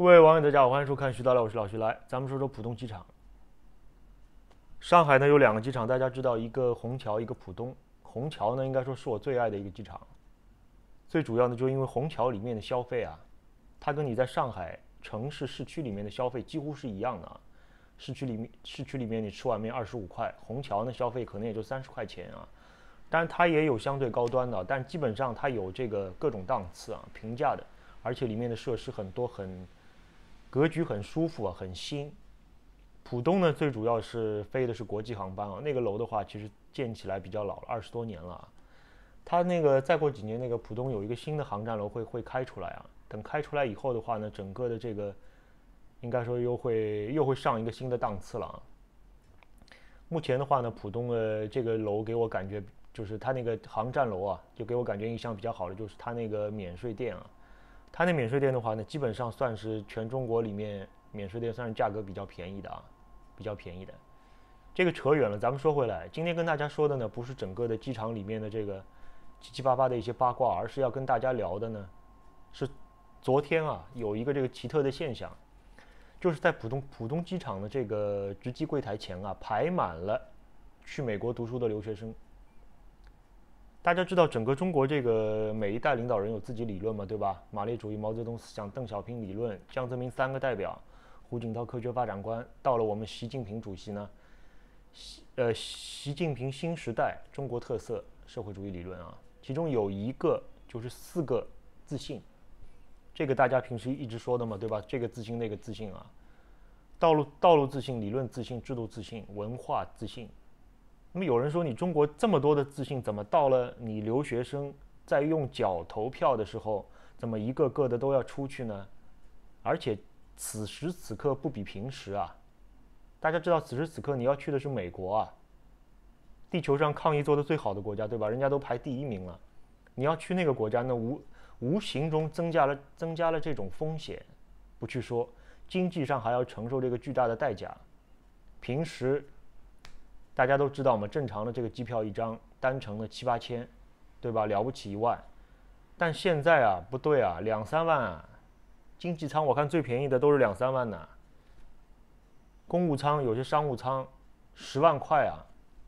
各位网友，大家好，欢迎收看徐导聊，我是老徐来。咱们说说浦东机场。上海呢有两个机场，大家知道，一个虹桥，一个浦东。虹桥呢，应该说是我最爱的一个机场。最主要的就是因为虹桥里面的消费啊，它跟你在上海城市市区里面的消费几乎是一样的啊。市区里面你吃碗面25块，虹桥呢消费可能也就30块钱啊。当然它也有相对高端的，但基本上它有这个各种档次啊，平价的，而且里面的设施很多，格局很舒服啊，很新。浦东呢，最主要是飞的是国际航班啊，那个楼的话，其实建起来比较老了，20多年了啊。它那个再过几年，那个浦东有一个新的航站楼会开出来啊。等开出来以后的话呢，整个的这个应该说又会上一个新的档次了啊。目前的话呢，浦东的这个楼给我感觉就是它那个航站楼啊，就给我感觉印象比较好的就是它那个免税店啊。它那免税店的话呢，基本上算是全中国里面免税店算是价格比较便宜的啊，比较便宜的。这个扯远了，咱们说回来，今天跟大家说的呢，不是整个的机场里面的这个七七八八的一些八卦，而是要跟大家聊的呢，是昨天啊有一个这个奇特的现象，就是在浦东机场的这个值机柜台前啊，排满了去美国读书的留学生。大家知道，整个中国这个每一代领导人有自己理论嘛，对吧？马列主义、毛泽东思想、邓小平理论、江泽民三个代表、胡锦涛科学发展观，到了我们习近平主席呢，习近平新时代中国特色社会主义理论啊，其中有一个就是4个自信，这个大家平时一直说的嘛，对吧？这个自信那个自信啊，道路自信、理论自信、制度自信、文化自信。那么有人说，你中国这么多的自信，怎么到了你留学生在用脚投票的时候，怎么一个个的都要出去呢？而且此时此刻不比平时啊！大家知道，此时此刻你要去的是美国啊，地球上抗疫做得最好的国家，对吧？人家都排第1名了，你要去那个国家，那无形中增加了这种风险，不去说，经济上还要承受这个巨大的代价。平时大家都知道嘛，正常的这个机票一张单程的7、8千，对吧？了不起1万，但现在啊不对啊，2、3万啊，经济舱我看最便宜的都是2、3万呢，公务舱有些商务舱10万块啊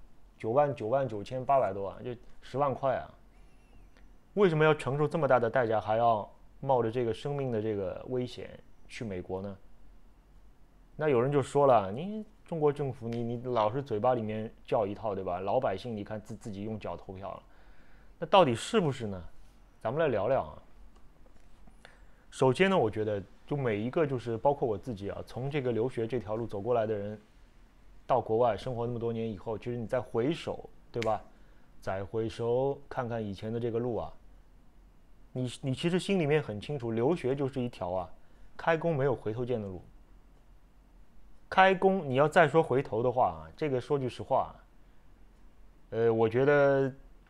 ，99800多啊，就10万块啊。为什么要承受这么大的代价，还要冒着这个生命的这个危险去美国呢？那有人就说了，你中国政府你老是嘴巴里面叫一套，对吧？老百姓你看自己用脚投票了，那到底是不是呢？咱们来聊聊啊。首先呢，我觉得就每一个就是包括我自己啊，从这个留学这条路走过来的人，到国外生活那么多年以后，其实你再回首，对吧？再回首看看以前的这个路啊，你其实心里面很清楚，留学就是一条啊，开弓没有回头箭的路。开弓你要再说回头的话啊，这个说句实话，我觉得，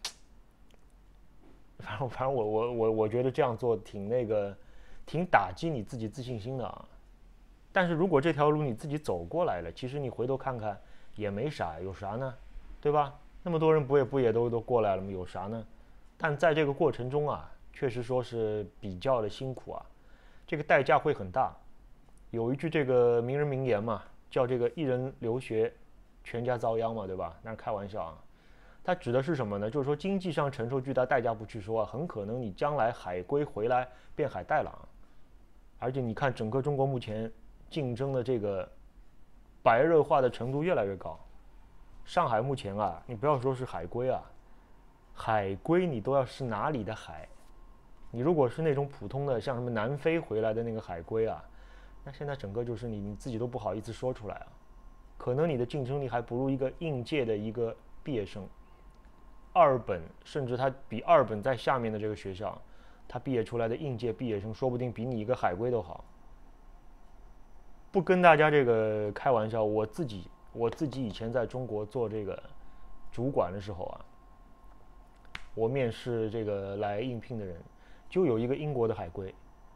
反正我觉得这样做挺打击你自己自信心的啊。但是如果这条路你自己走过来了，其实你回头看看也没啥，有啥呢？对吧？那么多人不也都过来了吗？有啥呢？但在这个过程中啊，确实说是比较的辛苦啊，这个代价会很大。有一句这个名人名言嘛，叫这个一人留学，全家遭殃嘛，对吧？那是开玩笑啊。它指的是什么呢？就是说经济上承受巨大代价不去说啊，很可能你将来海归回来变海带郎。而且你看整个中国目前竞争的这个白热化的程度越来越高。上海目前啊，你不要说是海归啊，海归你都要是哪里的海？你如果是那种普通的，像什么南非回来的那个海归啊，那现在整个就是你自己都不好意思说出来啊。可能你的竞争力还不如一个应届的一个毕业生，二本甚至他比二本在下面的这个学校，他毕业出来的应届毕业生，说不定比你一个海归都好。不跟大家这个开玩笑，我自己以前在中国做这个主管的时候啊，我面试这个来应聘的人，就有一个英国的海归，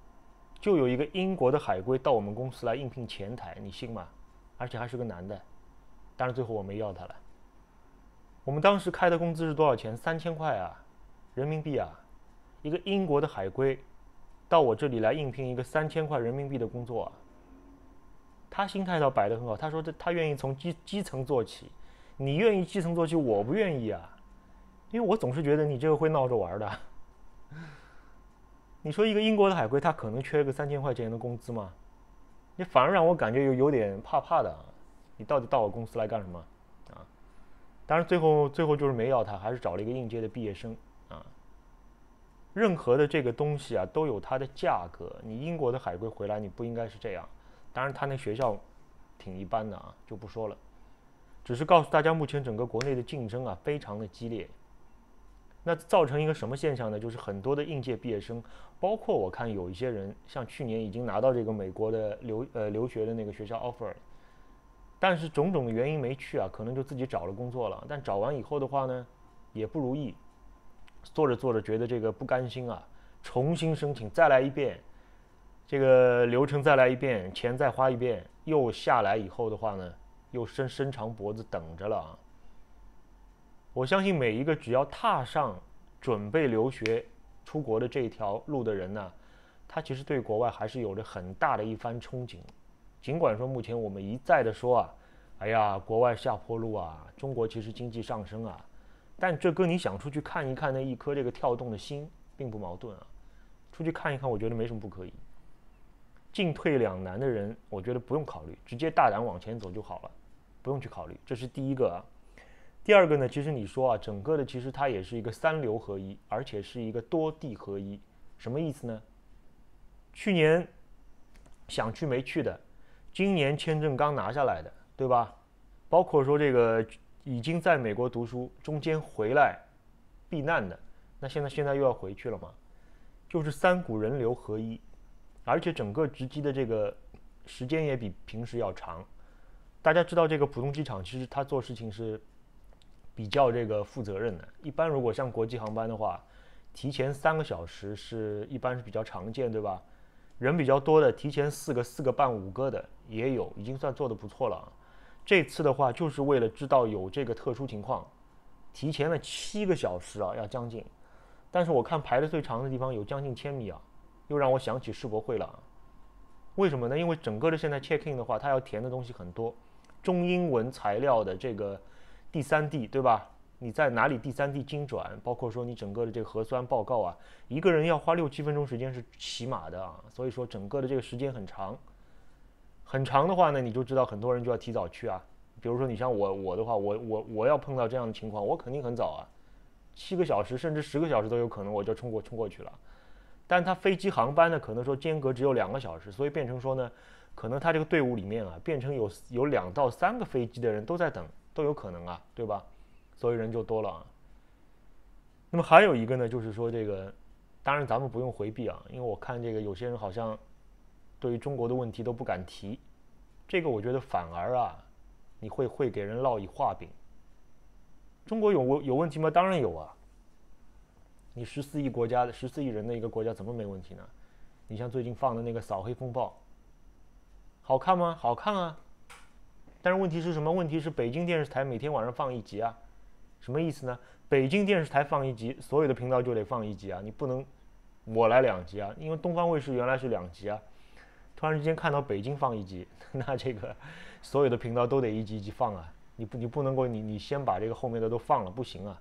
到我们公司来应聘前台，你信吗？而且还是个男的，当然最后我没要他了。我们当时开的工资是多少钱？3000块啊，人民币啊，一个英国的海归到我这里来应聘一个3000块人民币的工作啊。他心态倒摆得很好，他说他愿意从基层做起，你愿意基层做起，我不愿意啊，因为我总是觉得你这个会闹着玩的。你说一个英国的海归，他可能缺个3000块钱的工资吗？你反而让我感觉有点怕怕的啊。你到底到我公司来干什么啊？当然最后就是没要他，还是找了一个应届的毕业生啊。任何的这个东西啊，都有它的价格。你英国的海归回来，你不应该是这样。当然，他那学校挺一般的啊，就不说了。只是告诉大家，目前整个国内的竞争啊，非常的激烈。那造成一个什么现象呢？就是很多的应届毕业生，包括我看有一些人，像去年已经拿到这个美国的留学的那个学校 offer， 但是种种的原因没去啊，可能就自己找了工作了。但找完以后的话呢，也不如意，做着做着觉得这个不甘心啊，重新申请再来一遍，这个流程再来一遍，钱再花一遍，又下来以后的话呢，又伸长脖子等着了啊。我相信每一个只要踏上准备留学出国的这一条路的人呢，他其实对国外还是有着很大的一番憧憬。尽管说目前我们一再的说啊，哎呀，国外下坡路啊，中国其实经济上升啊，但这跟你想出去看一看那一颗这个跳动的心并不矛盾啊。出去看一看，我觉得没什么不可以。进退两难的人，我觉得不用考虑，直接大胆往前走就好了，不用去考虑。这是第一个啊。第二个呢，其实你说啊，整个的其实它也是一个3流合一，而且是一个多地合一。什么意思呢？去年想去没去的，今年签证刚拿下来的，对吧？包括说这个已经在美国读书，中间回来避难的，那现在又要回去了嘛？就是3股人流合一，而且整个值机的这个时间也比平时要长。大家知道这个浦东机场其实它做事情是比较这个负责任的。一般如果像国际航班的话，提前3个小时一般是比较常见，对吧？人比较多的，提前4个半5个的也有，已经算做得不错了。这次的话，就是为了知道有这个特殊情况，提前了7个小时啊，要将近。但是我看排的最长的地方有将近1000米啊，又让我想起世博会了。为什么呢？因为整个的现在 check in 的话，它要填的东西很多，中英文材料的这个第三地，对吧？你在哪里第三地经转，包括说你整个的这个核酸报告啊，一个人要花6、7分钟时间是起码的啊，所以说整个的这个时间很长，很长的话呢，你就知道很多人就要提早去啊。比如说你像我的话，我要碰到这样的情况，我肯定很早啊，7个小时甚至10个小时都有可能，我就冲过去了。但它飞机航班呢，可能说间隔只有2个小时，所以变成说呢，可能它这个队伍里面啊，变成有2到3个飞机的人都在等，都有可能啊，对吧？所以人就多了啊。那么还有一个呢，就是说这个，当然咱们不用回避啊，因为我看这个有些人好像对于中国的问题都不敢提，这个我觉得反而啊，你会给人烙以画饼。中国有问题吗？当然有啊。你14亿人的一个国家怎么没问题呢？你像最近放的那个扫黑风暴，好看吗？好看啊。但是问题是什么？问题是北京电视台每天晚上放1集啊。什么意思呢？北京电视台放1集，所有的频道就得放1集啊，你不能我来2集啊，因为东方卫视原来是2集啊，突然之间看到北京放1集，那这个所有的频道都得一集一集放啊，你不能够你先把这个后面的都放了，不行啊。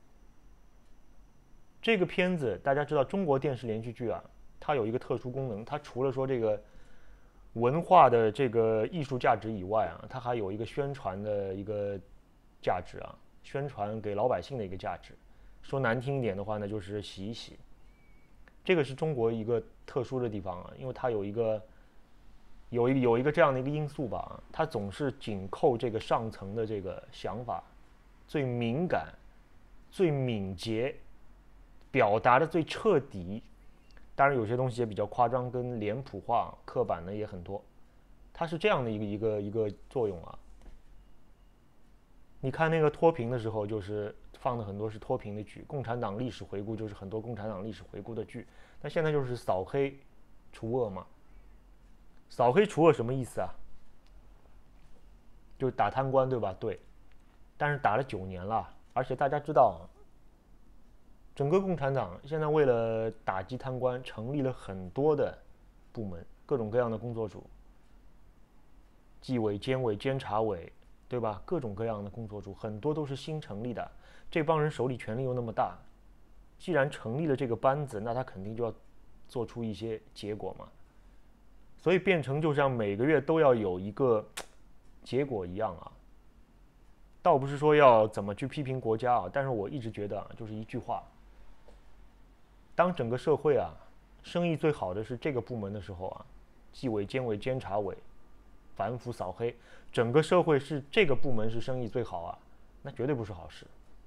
这个片子大家知道，中国电视连续剧啊，它有一个特殊功能，它除了说这个文化的这个艺术价值以外啊，它还有一个宣传的一个价值啊，宣传给老百姓的一个价值。说难听一点的话呢，就是洗一洗。这个是中国一个特殊的地方啊，因为它有一个这样的一个因素吧，它总是紧扣这个上层的这个想法，最敏感、最敏捷，表达的最彻底。当然有些东西也比较夸张跟脸谱化、刻板的也很多，它是这样的一个作用啊。你看那个脱贫的时候，就是放的很多是脱贫的剧，共产党历史回顾就是很多共产党历史回顾的剧。那现在就是扫黑除恶嘛。扫黑除恶什么意思啊？就打贪官，对吧？对。但是打了9年了，而且大家知道， 整个共产党现在为了打击贪官，成立了很多的部门，各种各样的工作组，纪委、监委、监察委，对吧？各种各样的工作组，很多都是新成立的。这帮人手里权力又那么大，既然成立了这个班子，那他肯定就要做出一些结果嘛。所以变成就像每个月都要有一个结果一样啊。倒不是说要怎么去批评国家啊，但是我一直觉得啊，就是一句话：当整个社会啊生意最好的是这个部门的时候啊，纪委、监委、监察委反腐扫黑，整个社会是这个部门是生意最好啊，那绝对不是好事。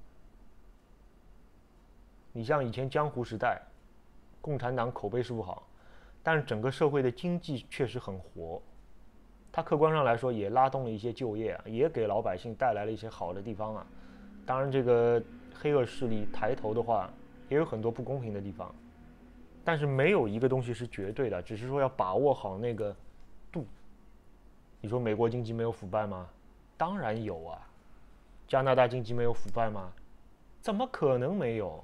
你像以前江湖时代，共产党口碑是不好，但是整个社会的经济确实很活，它客观上来说也拉动了一些就业啊，也给老百姓带来了一些好的地方啊。当然，这个黑恶势力抬头的话，也有很多不公平的地方，但是没有一个东西是绝对的，只是说要把握好那个度。你说美国经济没有腐败吗？当然有啊。加拿大经济没有腐败吗？怎么可能没有？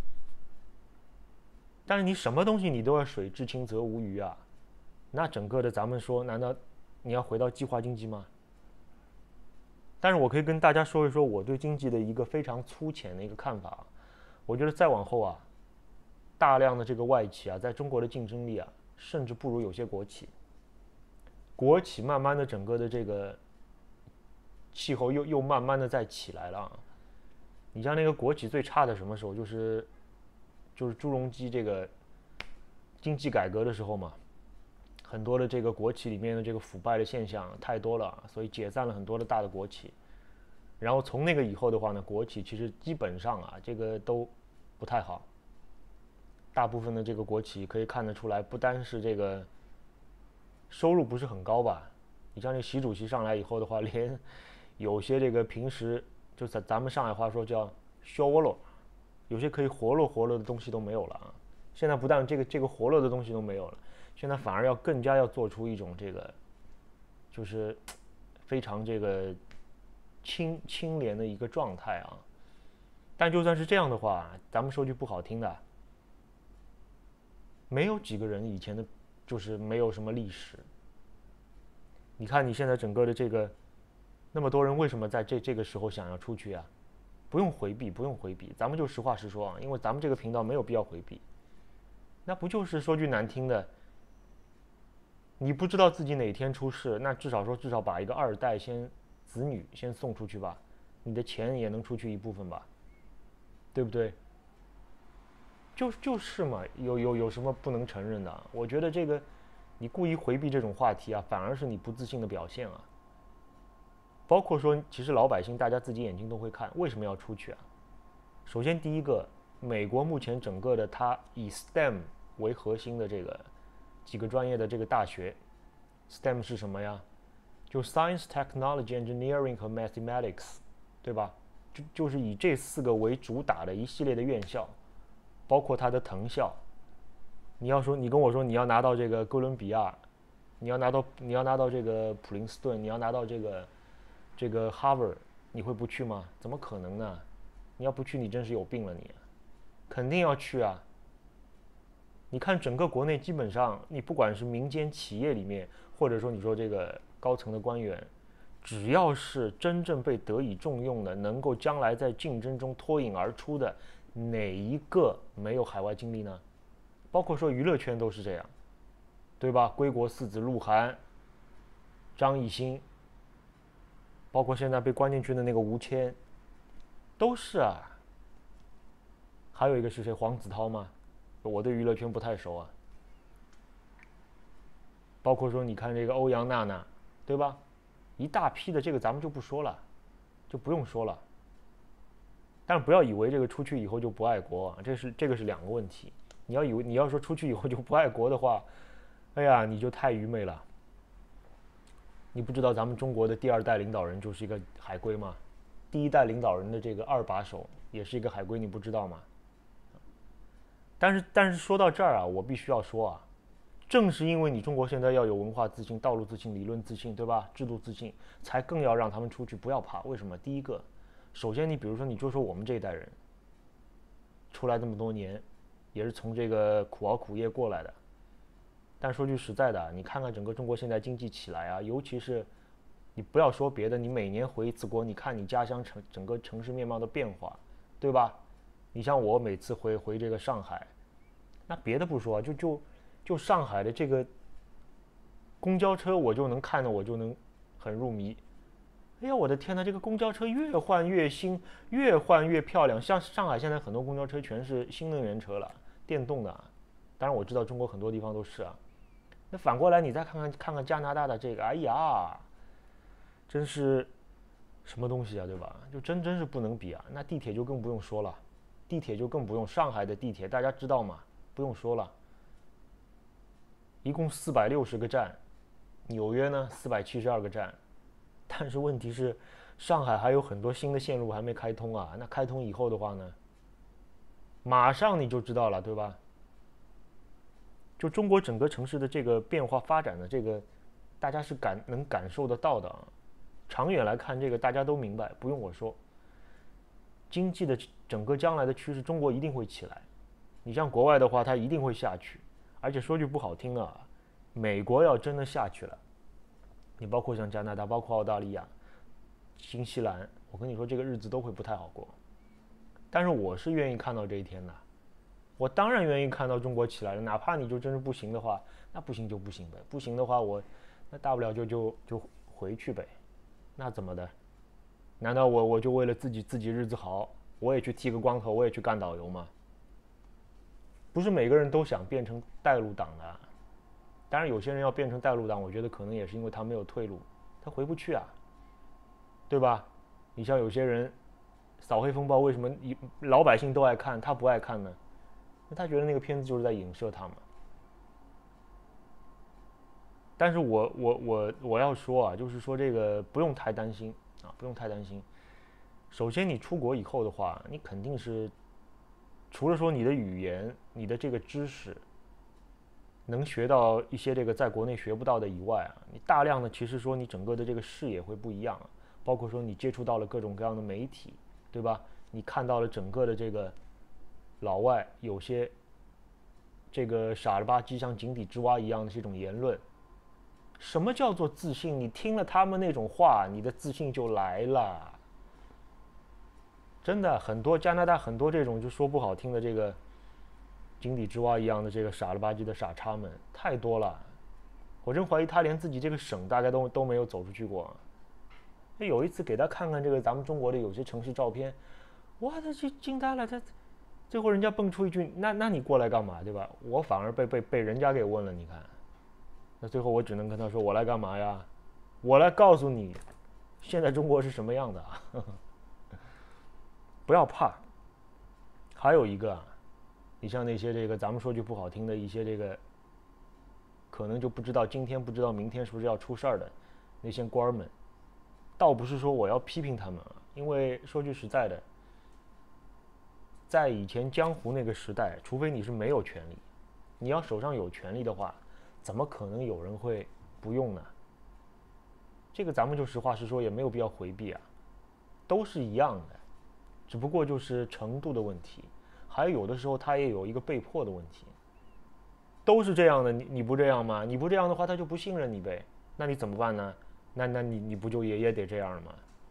但是你什么东西你都要水至清则无鱼啊，那整个的咱们说，难道你要回到计划经济吗？但是我可以跟大家说一说我对经济的一个非常粗浅的一个看法。我觉得再往后啊，大量的这个外企啊，在中国的竞争力啊，甚至不如有些国企。国企慢慢的整个的这个气候又慢慢的在起来了啊。你像那个国企最差的什么时候，就是朱镕基这个经济改革的时候嘛，很多的这个国企里面的这个腐败的现象太多了，所以解散了很多的大的国企。然后从那个以后的话呢，国企其实基本上啊，这个都不太好。大部分的这个国企可以看得出来，不单是这个收入不是很高吧，你像这习主席上来以后的话，连有些这个平时就咱们上海话说叫消窝了，有些可以活络的东西都没有了啊。现在不但这个活络的东西都没有了，现在反而要更加要做出一种这个，就是非常这个清廉的一个状态啊。但就算是这样的话，咱们说句不好听的，没有几个人以前的，就是没有什么历史。你看你现在整个的这个，那么多人为什么在这个时候想要出去啊？不用回避，不用回避，咱们就实话实说啊，因为咱们这个频道没有必要回避。那不就是说句难听的，你不知道自己哪天出事，那至少把一个二代子女先送出去吧，你的钱也能出去一部分吧，对不对？就是嘛，有什么不能承认的？我觉得这个，你故意回避这种话题啊，反而是你不自信的表现啊。包括说，其实老百姓大家自己眼睛都会看，为什么要出去啊？首先第一个，美国目前整个的它以 STEM 为核心的这个几个专业的这个大学 ，STEM 是什么呀？就 Science, Technology, Engineering 和 Mathematics， 对吧？就是以这4个为主打的一系列的院校，包括它的藤校。你跟我说你要拿到这个哥伦比亚，你要拿到这个普林斯顿，你要拿到这个 Harvard， 你会不去吗？怎么可能呢？你要不去，你真是有病了你！肯定要去啊！你看整个国内基本上，你不管是民间企业里面，或者说你说这个高层的官员，只要是真正被得以重用的，能够将来在竞争中脱颖而出的，哪一个没有海外经历呢？包括说娱乐圈都是这样，对吧？归国4子鹿晗、张艺兴，包括现在被关进去的那个吴谦，都是啊。还有一个是谁？黄子韬吗？我对娱乐圈不太熟啊。包括说你看这个欧阳娜娜，对吧？一大批的这个咱们就不说了，就不用说了。但是不要以为这个出去以后就不爱国啊，这个是2个问题。你要说出去以后就不爱国的话，哎呀，你就太愚昧了。你不知道咱们中国的第2代领导人就是一个海归吗？第1代领导人的这个2把手也是一个海归，你不知道吗？但是说到这儿啊，我必须要说啊，正是因为你中国现在要有文化自信、道路自信、理论自信，对吧？制度自信，才更要让他们出去，不要怕。为什么？第一个，首先你比如说，你就说我们这一代人， 出来这么多年，也是从这个苦熬苦业过来的。但说句实在的，你看看整个中国现在经济起来啊，尤其是你不要说别的，你每年回一次国，你看你家乡整个城市面貌的变化，对吧？你像我每次回这个上海，那别的不说，就上海的这个公交车，我就能看到，我就能很入迷。哎呀，我的天呐，这个公交车越换越新，越换越漂亮。像上海现在很多公交车全是新能源车了，电动的。当然我知道中国很多地方都是啊。那反过来你再看看加拿大的这个，哎呀，真是什么东西啊，对吧？就真是不能比啊。那地铁就更不用说了，地铁就更不用。上海的地铁大家知道吗？不用说了，一共460个站，纽约呢472个站。但是问题是，上海还有很多新的线路还没开通啊。那开通以后的话呢，马上你就知道了，对吧？就中国整个城市的这个变化发展的这个，大家是能感受得到的啊。长远来看，这个大家都明白，不用我说。经济的整个将来的趋势，中国一定会起来。你像国外的话，它一定会下去。而且说句不好听啊，美国要真的下去了，你包括像加拿大，包括澳大利亚、新西兰，我跟你说，这个日子都会不太好过。但是我是愿意看到这一天的，我当然愿意看到中国起来了，哪怕你就真是不行的话，那不行就不行呗，不行的话那大不了就回去呗，那怎么的？难道我就为了自己日子好，我也去剃个光头，我也去干导游吗？不是每个人都想变成带路党的，当然有些人要变成带路党，我觉得可能也是因为他没有退路，他回不去啊，对吧？你像有些人扫黑风暴，为什么老百姓都爱看，他不爱看呢？那他觉得那个片子就是在影射他嘛。但是我要说啊，就是说这个不用太担心啊，不用太担心。首先，你出国以后的话，你肯定是除了说你的语言、你的这个知识能学到一些这个在国内学不到的以外啊，你大量的其实说你整个的这个视野会不一样啊，包括说你接触到了各种各样的媒体，对吧？你看到了整个的这个老外有些这个傻了吧唧像井底之蛙一样的这种言论。什么叫做自信？你听了他们那种话，你的自信就来了。真的，很多加拿大很多这种就说不好听的这个井底之蛙一样的这个傻了吧唧的傻叉们太多了。我真怀疑他连自己这个省大概都没有走出去过。有一次给他看看这个咱们中国的有些城市照片，哇，他就惊呆了。他最后人家蹦出一句：“那你过来干嘛？对吧？”我反而被人家给问了。你看，那最后我只能跟他说：“我来干嘛呀？我来告诉你，现在中国是什么样的啊！”不要怕。还有一个啊，你像那些这个咱们说句不好听的一些这个，可能就不知道今天不知道明天是不是要出事儿的那些官儿们，倒不是说我要批评他们啊，因为说句实在的，在以前江湖那个时代，除非你是没有权利，你要手上有权利的话，怎么可能有人会不用呢？这个咱们就实话实说，也没有必要回避啊，都是一样的，只不过就是程度的问题，还有的时候他也有一个被迫的问题，都是这样的，你不这样吗？你不这样的话，他就不信任你呗，那你怎么办呢？那你不就也得这样吗？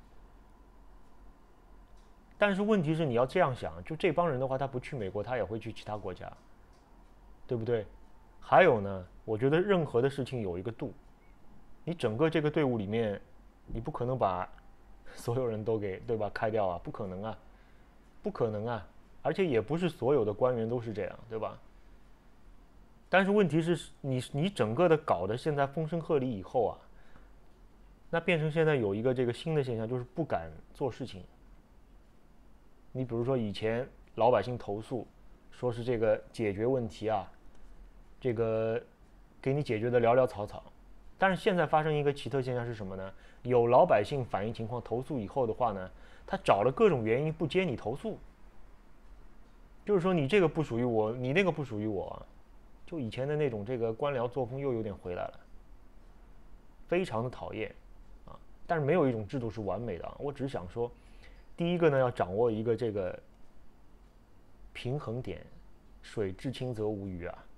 但是问题是你要这样想，就这帮人的话，他不去美国，他也会去其他国家，对不对？还有呢，我觉得任何的事情有一个度，你整个这个队伍里面，你不可能把所有人都给对吧开掉啊，不可能啊，不可能啊，而且也不是所有的官员都是这样，对吧？但是问题是你整个的搞得现在风声鹤唳以后啊，那变成现在有一个这个新的现象，就是不敢做事情。你比如说以前老百姓投诉，说是这个解决问题啊，这个给你解决的潦潦草草。但是现在发生一个奇特现象是什么呢？有老百姓反映情况投诉以后的话呢，他找了各种原因不接你投诉，就是说你这个不属于我，你那个不属于我，就以前的那种这个官僚作风又有点回来了，非常的讨厌啊。但是没有一种制度是完美的啊。我只是想说，第一个呢，要掌握一个这个平衡点，水至清则无鱼啊。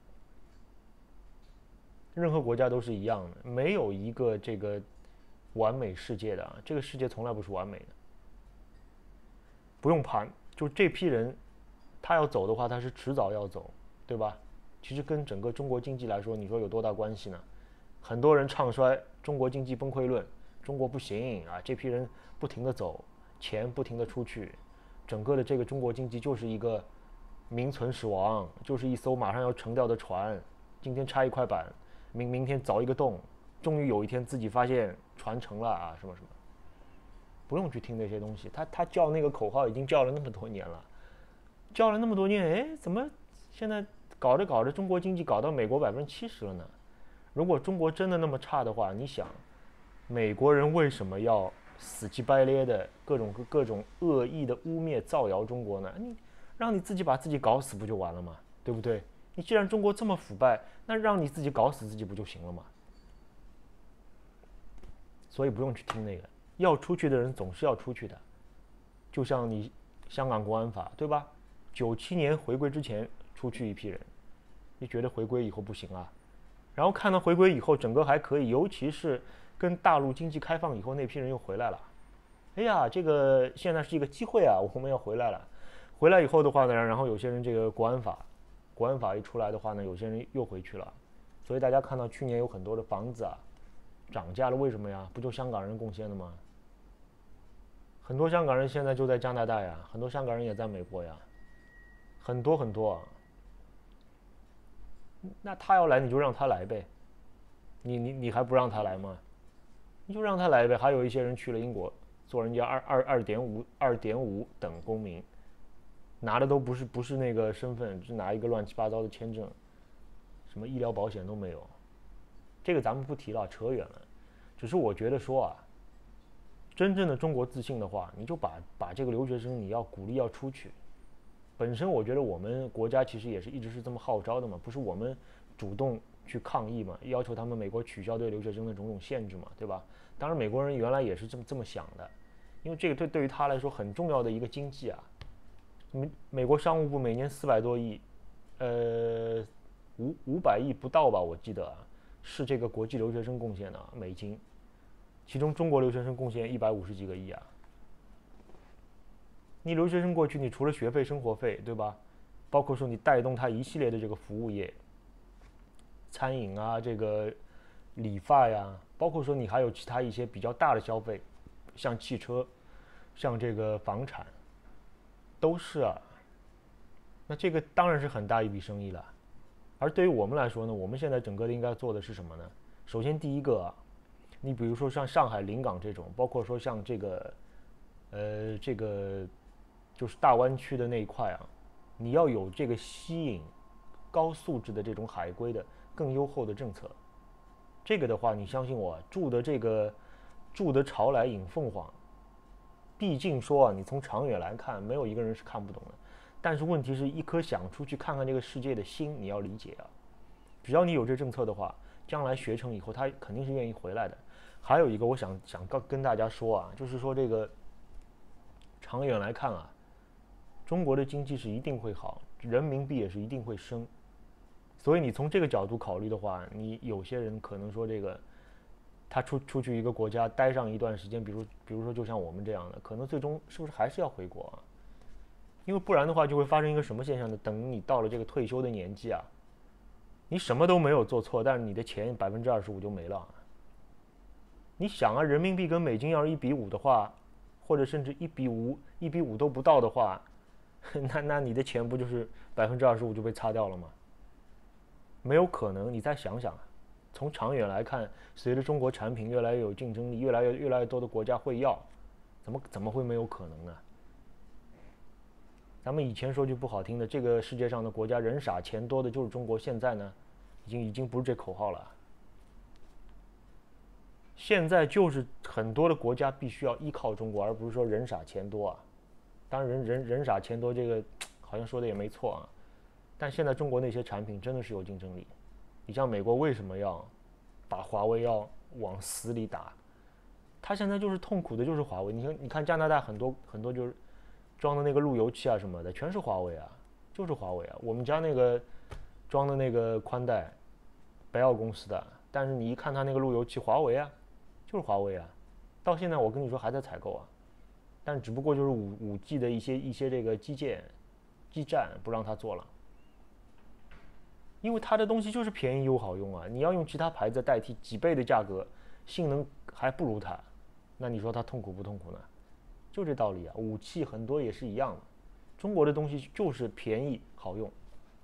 任何国家都是一样的，没有一个这个完美世界的啊，这个世界从来不是完美的。不用盘，就这批人，他要走的话，他是迟早要走，对吧？其实跟整个中国经济来说，你说有多大关系呢？很多人唱衰中国经济崩溃论，中国不行啊，这批人不停的走，钱不停的出去，整个的这个中国经济就是一个名存实亡，就是一艘马上要沉掉的船，今天拆一块板，明天凿一个洞，终于有一天自己发现船沉了啊，什么什么。不用去听那些东西，他叫那个口号已经叫了那么多年了，叫了那么多年，哎，怎么现在搞着搞着中国经济搞到美国70%了呢？如果中国真的那么差的话，你想，美国人为什么要死乞白咧的各种恶意的污蔑造谣中国呢？你让你自己把自己搞死不就完了吗？对不对？你既然中国这么腐败，那让你自己搞死自己不就行了吗？所以不用去听那个，要出去的人总是要出去的，就像你香港国安法，对吧？97年回归之前出去一批人，你觉得回归以后不行啊？然后看到回归以后整个还可以，尤其是跟大陆经济开放以后，那批人又回来了。哎呀，这个现在是一个机会啊，我们要回来了。回来以后的话呢，然后有些人这个国安法一出来的话呢，有些人又回去了。所以大家看到去年有很多的房子啊涨价了，为什么呀？不就香港人贡献的吗？很多香港人现在就在加拿大呀，很多香港人也在美国呀，很多很多啊。那他要来你就让他来呗，你还不让他来吗？你就让他来呗。还有一些人去了英国，做人家2.5等公民，拿的都不是那个身份，只拿一个乱七八糟的签证，什么医疗保险都没有。这个咱们不提了，扯远了。只是我觉得说啊，真正的中国自信的话，你就把这个留学生你要鼓励要出去。本身我觉得我们国家其实也是一直是这么号召的嘛，不是我们主动去抗议嘛，要求他们美国取消对留学生的种种限制嘛，对吧？当然美国人原来也是这么想的，因为这个对于他来说很重要的一个经济啊。美国商务部每年400多亿，500亿不到吧，我记得是这个国际留学生贡献的美金，其中中国留学生贡献150几个亿啊。你留学生过去，你除了学费、生活费，对吧？包括说你带动他一系列的这个服务业、餐饮啊，这个理发呀，包括说你还有其他一些比较大的消费，像汽车、像这个房产，都是啊。那这个当然是很大一笔生意了。而对于我们来说呢，我们现在整个的应该做的是什么呢？首先第一个啊，你比如说像上海临港这种，包括说像这个，这个就是大湾区的那一块啊，你要有这个吸引高素质的这种海归的更优厚的政策。这个的话，你相信我，住得潮来引凤凰。毕竟说啊，你从长远来看，没有一个人是看不懂的。但是问题是一颗想出去看看这个世界的心，你要理解啊。只要你有这政策的话，将来学成以后，他肯定是愿意回来的。还有一个，我想跟大家说啊，就是说这个长远来看啊，中国的经济是一定会好，人民币也是一定会升。所以你从这个角度考虑的话，你有些人可能说这个，他出去一个国家待上一段时间，比如说就像我们这样的，可能最终是不是还是要回国啊？因为不然的话就会发生一个什么现象呢？等你到了这个退休的年纪啊，你什么都没有做错，但是你的钱25%就没了。你想啊，人民币跟美金要是1:5的话，或者甚至1:5都不到的话，那你的钱不就是25%就被擦掉了吗？没有可能。你再想想，从长远来看，随着中国产品越来越有竞争力，越来越多的国家会要，怎么会没有可能呢？咱们以前说句不好听的，这个世界上的国家人傻钱多的就是中国，现在呢，已经不是这口号了。现在就是很多的国家必须要依靠中国，而不是说人傻钱多啊。当然人傻钱多这个好像说的也没错啊。但现在中国那些产品真的是有竞争力。你像美国为什么要把华为要往死里打？他现在就是痛苦的就是华为。你看加拿大很多就是装的那个路由器啊什么的，全是华为啊。 就是华为啊。我们家那个装的那个宽带，北奥公司的，但是你一看它那个路由器，华为啊，就是华为啊。到现在我跟你说还在采购啊，但只不过就是5G 的一些这个基站不让它做了，因为它的东西就是便宜又好用啊。你要用其他牌子代替几倍的价格，性能还不如它，那你说它痛苦不痛苦呢？就这道理啊。武器很多也是一样的，中国的东西就是便宜好用，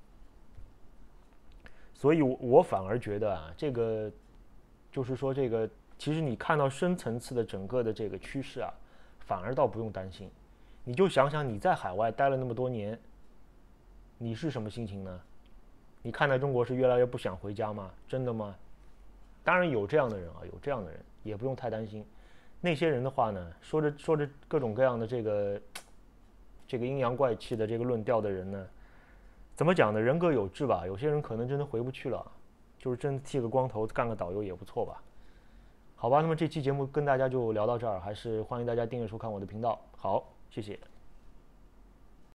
所以我反而觉得啊，这个就是说这个，其实你看到深层次的整个的这个趋势啊，反而倒不用担心。你就想想你在海外待了那么多年，你是什么心情呢？你看待中国是越来越不想回家吗？真的吗？当然有这样的人啊，有这样的人，也不用太担心。那些人的话呢，说着各种各样的这个阴阳怪气的这个论调的人呢，怎么讲呢？人各有志吧。有些人可能真的回不去了，就是真的剃个光头干个导游也不错吧。好吧，那么这期节目跟大家就聊到这儿，还是欢迎大家订阅收看我的频道。好，谢谢。